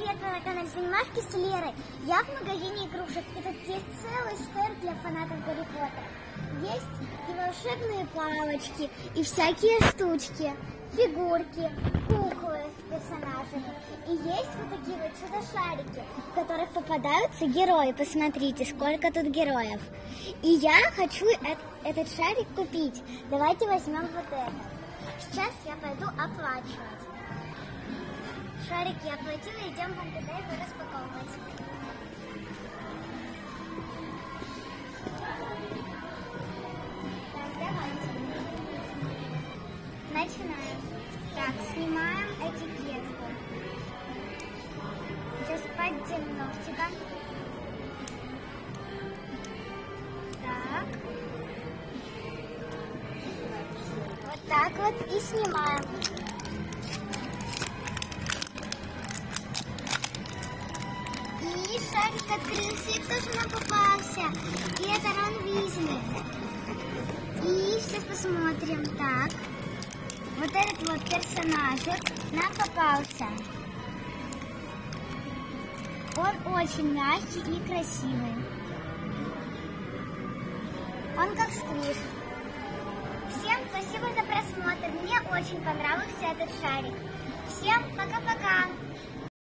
привет, вы на канале Занимашки с Лерой. Я в магазине игрушек, и тут есть целый стенд для фанатов Гарри Поттера. Есть и волшебные палочки, и всякие штучки, фигурки, куклы с персонажами. И есть вот такие вот чудо-шарики, в которых попадаются герои. Посмотрите, сколько тут героев. И я хочу этот шарик купить. Давайте возьмем вот это. Сейчас я пойду оплачивать. Шарик я оплатила, идем в МТД его распаковывать. Так, давайте. Начинаем. Так, снимаем этикетку. Сейчас подденем ногтиком. Так. Вот так вот и снимаем. И шарик открылся, и кто же нам попался? И это Рон Уизли. И сейчас посмотрим. Так. Вот этот вот персонажик нам попался. Он очень мягкий и красивый. Он как сквиш. Всем спасибо за просмотр. Мне очень понравился этот шарик. Всем пока-пока.